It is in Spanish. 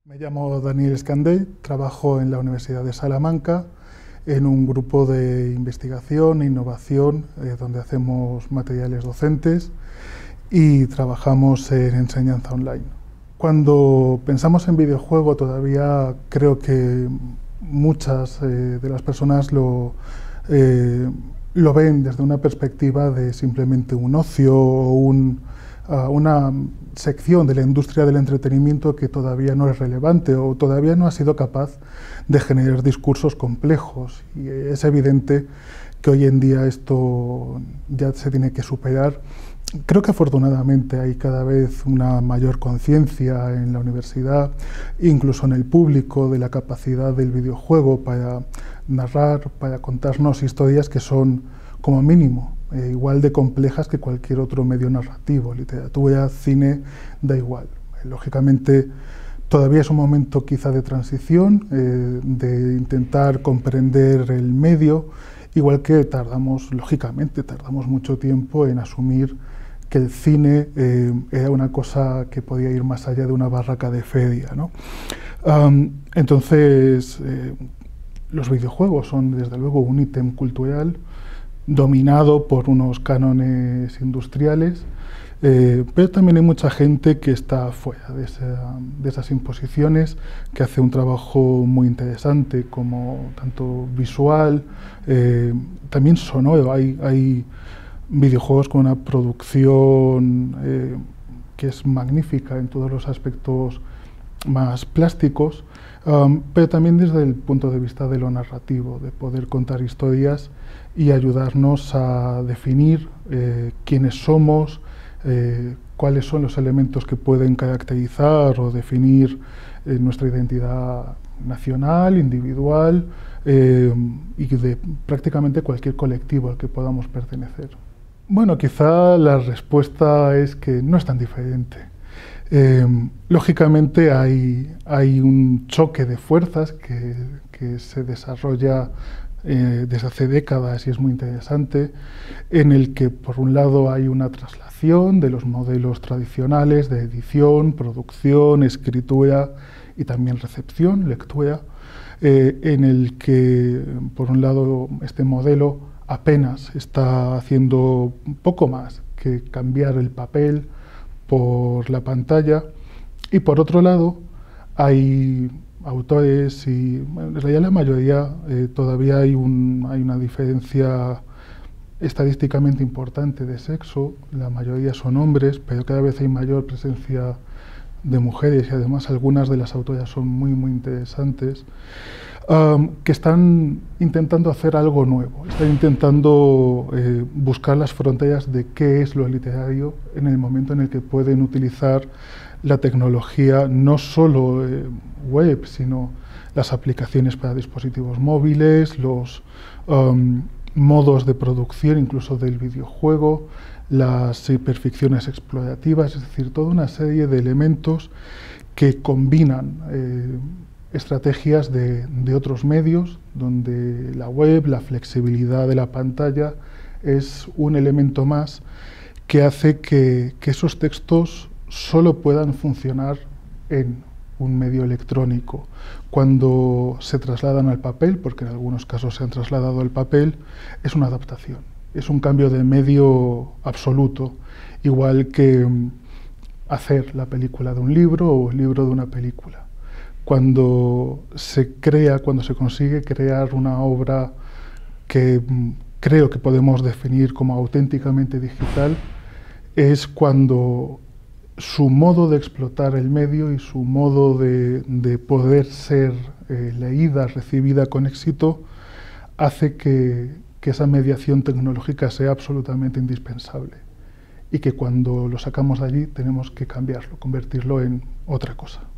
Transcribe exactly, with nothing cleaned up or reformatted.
Me llamo Daniel Escandell, trabajo en la Universidad de Salamanca en un grupo de investigación e innovación eh, donde hacemos materiales docentes y trabajamos en enseñanza online. Cuando pensamos en videojuego todavía creo que muchas eh, de las personas lo, eh, lo ven desde una perspectiva de simplemente un ocio o un, uh, una sección de la industria del entretenimiento que todavía no es relevante o todavía no ha sido capaz de generar discursos complejos. Y es evidente que hoy en día esto ya se tiene que superar. Creo que afortunadamente hay cada vez una mayor conciencia en la universidad, incluso en el público, de la capacidad del videojuego para narrar, para contarnos historias que son, como mínimo, eh, igual de complejas que cualquier otro medio narrativo, literatura, cine, da igual. Eh, lógicamente, todavía es un momento quizá de transición, eh, de intentar comprender el medio, igual que tardamos, lógicamente, tardamos mucho tiempo en asumir que el cine eh, era una cosa que podía ir más allá de una barraca de feria, ¿no? Um, entonces, eh, los videojuegos son, desde luego, un ítem cultural dominado por unos cánones industriales, eh, pero también hay mucha gente que está fuera de, esa, de esas imposiciones, que hace un trabajo muy interesante, como tanto visual, eh, también sonoro. Hay, hay videojuegos con una producción eh, que es magnífica en todos los aspectos más plásticos, um, pero también desde el punto de vista de lo narrativo, de poder contar historias y ayudarnos a definir eh, quiénes somos, eh, cuáles son los elementos que pueden caracterizar o definir eh, nuestra identidad nacional, individual eh, y de prácticamente cualquier colectivo al que podamos pertenecer. Bueno, quizá la respuesta es que no es tan diferente. Eh, lógicamente hay, hay un choque de fuerzas que, que se desarrolla eh, desde hace décadas y es muy interesante, en el que por un lado hay una traslación de los modelos tradicionales de edición, producción, escritura y también recepción, lectura, eh, en el que por un lado este modelo apenas está haciendo poco más que cambiar el papel por la pantalla, y por otro lado hay autores y bueno, en realidad la mayoría eh, todavía hay, un, hay una diferencia estadísticamente importante de sexo, la mayoría son hombres, pero cada vez hay mayor presencia de mujeres y además algunas de las autoras son muy muy interesantes, um, que están intentando hacer algo nuevo, están intentando eh, buscar las fronteras de qué es lo literario en el momento en el que pueden utilizar la tecnología, no solo eh, web, sino las aplicaciones para dispositivos móviles, los um, modos de producción incluso del videojuego, las hiperficciones explorativas, es decir, toda una serie de elementos que combinan eh, estrategias de, de otros medios, donde la web, la flexibilidad de la pantalla es un elemento más que hace que, que esos textos solo puedan funcionar en un medio electrónico. Cuando se trasladan al papel, porque en algunos casos se han trasladado al papel, es una adaptación. Es un cambio de medio absoluto, igual que hacer la película de un libro o el libro de una película. Cuando se crea, cuando se consigue crear una obra que creo que podemos definir como auténticamente digital, es cuando su modo de explotar el medio y su modo de, de poder ser eh, leída, recibida con éxito, hace que que esa mediación tecnológica sea absolutamente indispensable y que cuando lo sacamos de allí tenemos que cambiarlo, convertirlo en otra cosa.